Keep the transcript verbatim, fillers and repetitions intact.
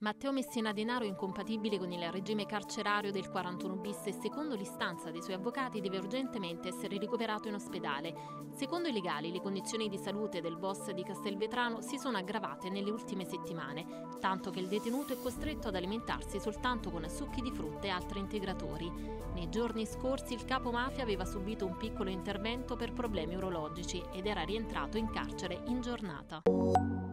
Matteo Messina Denaro è incompatibile con il regime carcerario del quarantuno bis e secondo l'istanza dei suoi avvocati deve urgentemente essere ricoverato in ospedale. Secondo i legali, le condizioni di salute del boss di Castelvetrano si sono aggravate nelle ultime settimane, tanto che il detenuto è costretto ad alimentarsi soltanto con succhi di frutta e altri integratori. Nei giorni scorsi il capo mafia aveva subito un piccolo intervento per problemi urologici ed era rientrato in carcere in giornata.